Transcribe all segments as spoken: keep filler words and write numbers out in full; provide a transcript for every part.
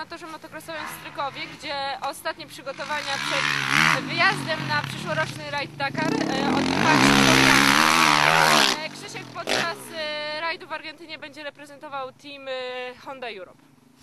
torze motocrossowym w Strykowie, gdzie ostatnie przygotowania przed wyjazdem na przyszłoroczny rajd Dakar odbywają się. Krzysiek podczas rajdu w Argentynie będzie reprezentował team Honda Europe.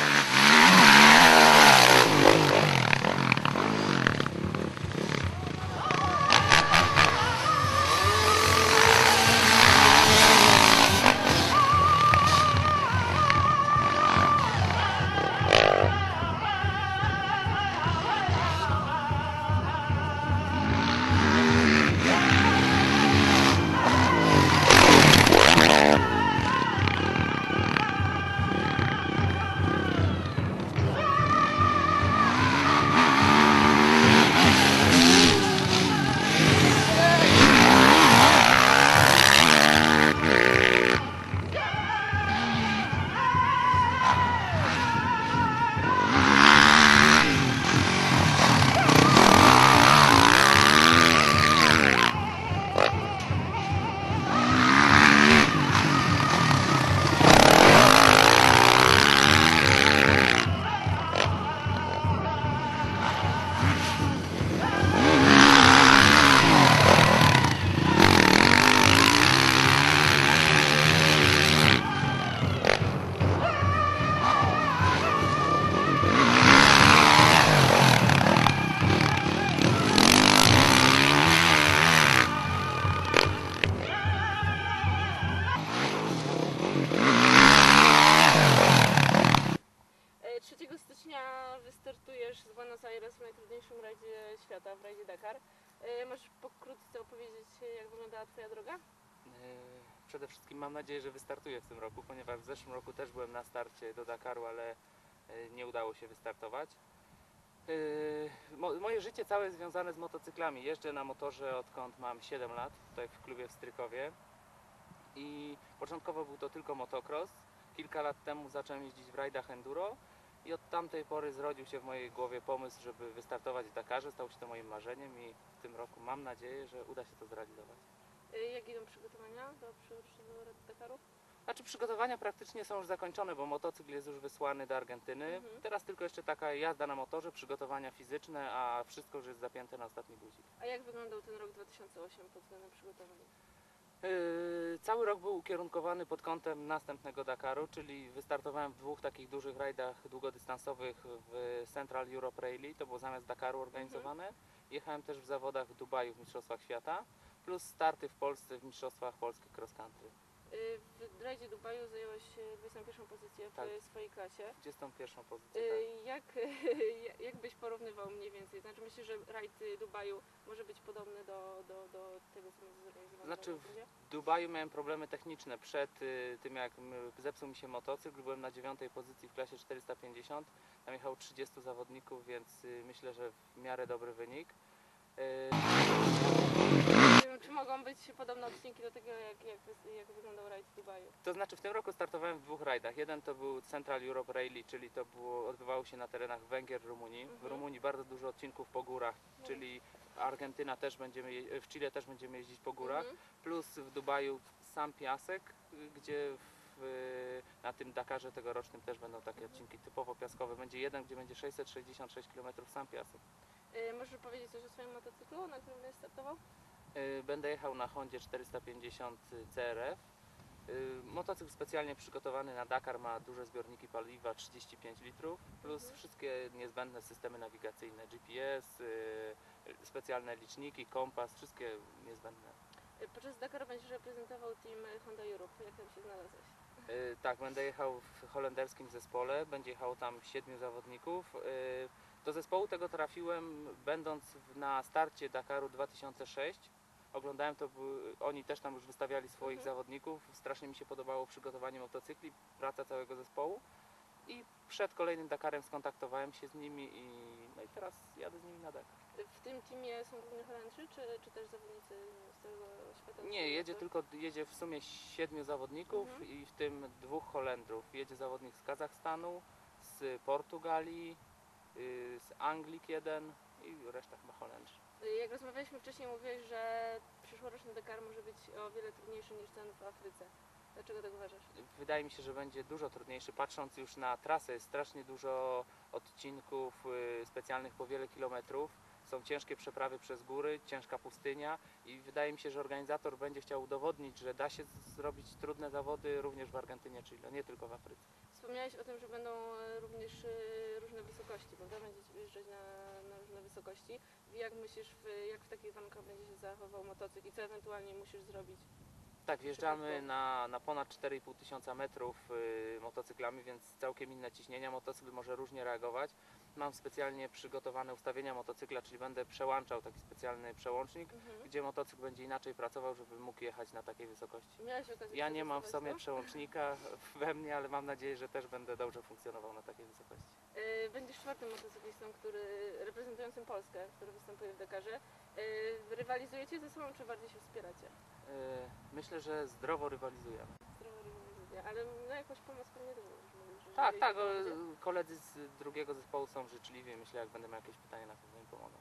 trzeciego stycznia wystartujesz z Buenos Aires w najtrudniejszym rajdzie świata, w rajdzie Dakar. Możesz pokrótce opowiedzieć, jak wyglądała Twoja droga? Przede wszystkim mam nadzieję, że wystartuję w tym roku, ponieważ w zeszłym roku też byłem na starcie do Dakaru, ale nie udało się wystartować. Moje życie całe jest związane z motocyklami. Jeżdżę na motorze odkąd mam siedem lat, tutaj w klubie w Strykowie. I początkowo był to tylko motocross. Kilka lat temu zacząłem jeździć w rajdach enduro. I od tamtej pory zrodził się w mojej głowie pomysł, żeby wystartować w Dakarze. Stało się to moim marzeniem i w tym roku mam nadzieję, że uda się to zrealizować. Jak idą przygotowania do przyszłego Dakaru? Znaczy przygotowania praktycznie są już zakończone, bo motocykl jest już wysłany do Argentyny. Mhm. Teraz tylko jeszcze taka jazda na motorze, przygotowania fizyczne, a wszystko już jest zapięte na ostatni guzik. A jak wyglądał ten rok dwa tysiące ósmy pod względem przygotowań? Yy, cały rok był ukierunkowany pod kątem następnego Dakaru, czyli wystartowałem w dwóch takich dużych rajdach długodystansowych w Central Europe Rally, to było zamiast Dakaru organizowane. Mhm. Jechałem też w zawodach w Dubaju w Mistrzostwach Świata, plus starty w Polsce w Mistrzostwach Polskich Cross Country. W rajdzie Dubaju zajęłaś dwudziestą pierwszą pozycję w tak, swojej klasie. dwudziestą pierwszą pozycję, tak. Jak, jak byś porównywał mniej więcej? Znaczy myślę, że rajd Dubaju może być podobny do, do, do tego, co będzie zorganizowane? Znaczy w Dubaju miałem problemy techniczne. Przed tym, jak zepsuł mi się motocykl, byłem na dziewiątej pozycji w klasie czterysta pięćdziesiąt. Tam jechało trzydziestu zawodników, więc myślę, że w miarę dobry wynik. Nie wiem, czy mogą być podobne odcinki do tego, jak, jak, jak wyglądał rajd w Dubaju? To znaczy w tym roku startowałem w dwóch rajdach. Jeden to był Central Europe Rally, czyli to było, odbywało się na terenach Węgier, Rumunii. Mhm. W Rumunii bardzo dużo odcinków po górach, mhm. czyli Argentyna też będziemy, w Chile też będziemy jeździć po górach. Mhm. Plus w Dubaju sam piasek, gdzie w, na tym Dakarze tegorocznym też będą takie mhm. odcinki typowo piaskowe. Będzie jeden, gdzie będzie sześćset sześćdziesiąt sześć kilometrów sam piasek. Yy, możesz powiedzieć coś o swoim motocyklu, na którym będziesz startował? Yy, będę jechał na Hondzie czterysta pięćdziesiąt C R F. Yy, motocykl specjalnie przygotowany na Dakar ma duże zbiorniki paliwa, trzydzieści pięć litrów, plus mhm. wszystkie niezbędne systemy nawigacyjne, G P S, yy, specjalne liczniki, kompas, wszystkie niezbędne. Yy, podczas Dakaru będziesz reprezentował team Honda Europe. Jak tam się znalazłeś? Yy, tak, będę jechał w holenderskim zespole, będzie jechało tam siedmiu zawodników. Yy, Do zespołu tego trafiłem będąc na starcie Dakaru dwa tysiące szóstego. Oglądałem to, oni też tam już wystawiali swoich mhm. zawodników. Strasznie mi się podobało przygotowanie motocykli, praca całego zespołu. I przed kolejnym Dakarem skontaktowałem się z nimi i, no i teraz jadę z nimi na Dakar. W tym teamie są głównie Holendrzy, czy, czy też zawodnicy z całego świata? Nie, jedzie tylko, jedzie w sumie siedmiu zawodników mhm. i w tym dwóch Holendrów. Jedzie zawodnik z Kazachstanu, z Portugalii, z Anglii jeden i reszta chyba Holendrzy. Jak rozmawialiśmy wcześniej, mówiłeś, że przyszłoroczny Dakar może być o wiele trudniejszy niż ten w Afryce. Dlaczego tak uważasz? Wydaje mi się, że będzie dużo trudniejszy. Patrząc już na trasę, jest strasznie dużo odcinków y, specjalnych po wiele kilometrów. Są ciężkie przeprawy przez góry, ciężka pustynia i wydaje mi się, że organizator będzie chciał udowodnić, że da się z- zrobić trudne zawody również w Argentynie, Chile, nie tylko w Afryce. Wspomniałeś o tym, że będą e, również e, różne wysokości, prawda? Będziecie wyjeżdżać na, na różne wysokości. I jak myślisz, w, jak w takich warunkach będzie się zachował motocykl i co ewentualnie musisz zrobić? Tak, wjeżdżamy Przypadkowo. na, na ponad cztery i pół tysiąca metrów y, motocyklami, więc całkiem inne ciśnienia. Motocykl może różnie reagować. Mam specjalnie przygotowane ustawienia motocykla, czyli będę przełączał taki specjalny przełącznik, Mhm. gdzie motocykl będzie inaczej pracował, żeby mógł jechać na takiej wysokości. Miałeś okazję Ja nie mam w przetestować sobie to? przełącznika we mnie, ale mam nadzieję, że też będę dobrze funkcjonował na takiej wysokości. E, Będziesz czwartym motocyklistą, który reprezentującym Polskę, który występuje w Dakarze. E, Rywalizujecie ze sobą, czy bardziej się wspieracie? Y, Myślę, że zdrowo rywalizujemy. Zdrowa rywalizacja, ale na jakąś pomoc pewnie też będziesz mówił, że Tak, jeżeli tak. to o, będzie. Koledzy z drugiego zespołu są życzliwi. Myślę, jak będę miał jakieś pytania, na pewno im pomogą.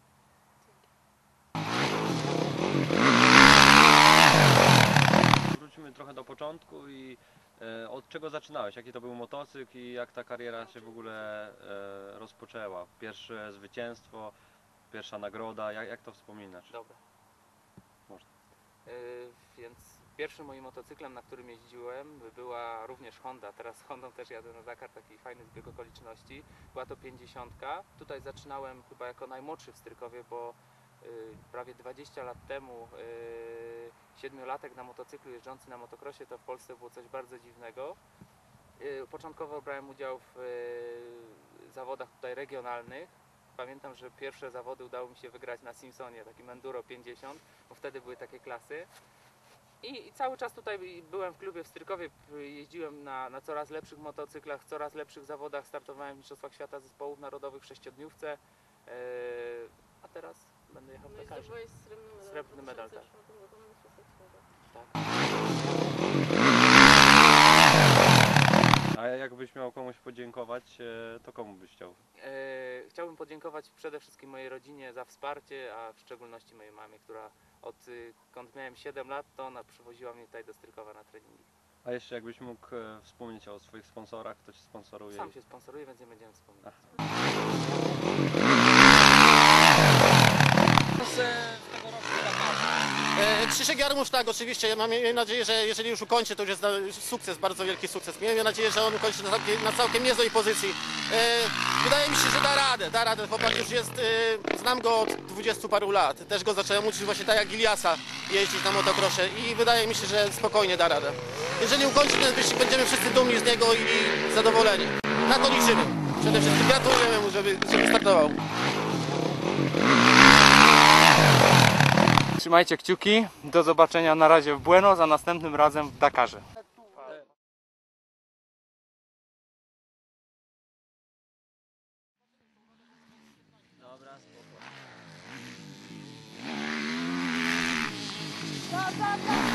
Wróćmy trochę do początku i e, od czego zaczynałeś? Jaki to był motocykl i jak ta kariera się w ogóle e, rozpoczęła? Pierwsze zwycięstwo, pierwsza nagroda, jak, jak to wspominasz? Dobra. Można. Y, Więc pierwszym moim motocyklem, na którym jeździłem, była również Honda. Teraz Hondą też jadę na Dakar, taki fajny zbieg okoliczności. Była to pięćdziesiątka. Tutaj zaczynałem chyba jako najmłodszy w Strykowie, bo y, prawie dwadzieścia lat temu y, siedmiolatek na motocyklu jeżdżący na motocrossie to w Polsce było coś bardzo dziwnego. Y, Początkowo brałem udział w y, zawodach tutaj regionalnych. Pamiętam, że pierwsze zawody udało mi się wygrać na Simpsonie, takim Enduro pięćdziesiąt, bo wtedy były takie klasy. I, I cały czas tutaj byłem w klubie w Strykowie, jeździłem na, na coraz lepszych motocyklach, w coraz lepszych zawodach, startowałem w Mistrzostwach Świata Zespołów Narodowych w sześciodniówce, yy, a teraz będę jechał w No i Dakarze. zdobyłeś srebrny medal. Srebrny w medal, tak. dwa tysiące czwartym roku na Mistrzostwach Świata. Tak. A jakbyś miał komuś podziękować, e, to komu byś chciał? E, Chciałbym podziękować przede wszystkim mojej rodzinie za wsparcie, a w szczególności mojej mamie, która odkąd miałem siedem lat, to ona przywoziła mnie tutaj do Strykowa na treningi. A jeszcze jakbyś mógł e, wspomnieć o swoich sponsorach, kto Cię sponsoruje? Sam się sponsoruję, więc nie będziemy wspominać. E, Krzysiek Jarmusz, tak, oczywiście. Mam nadzieję, że jeżeli już ukończy, to już jest na- sukces, bardzo wielki sukces. Miejmy nadzieję, że on ukończy na całkiem, na całkiem niezłej pozycji. E, wydaje mi się, że da radę, da radę. Chłopak już jest, e, znam go od dwudziestu paru lat. Też go zacząłem uczyć właśnie tak jak Iliasa jeździć na motocrossie i wydaje mi się, że spokojnie da radę. Jeżeli ukończy ten wyścig, będziemy wszyscy dumni z niego i zadowoleni. Na to liczymy. Przede wszystkim gratulujemy mu, żeby, żeby startował. Trzymajcie kciuki, do zobaczenia na razie w Buenos, a następnym razem w Dakarze. Dobra, spoko. Pa, pa, pa!